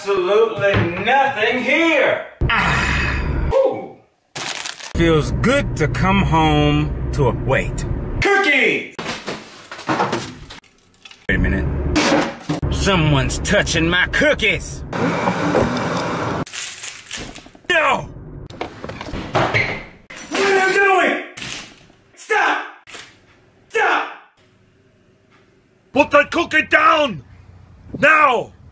absolutely nothing here. Ooh. Feels good to come home to a wait. Cookies! Wait a minute. Someone's touching my cookies. No! What are you doing? Stop! Stop! Put that cookie down! Now!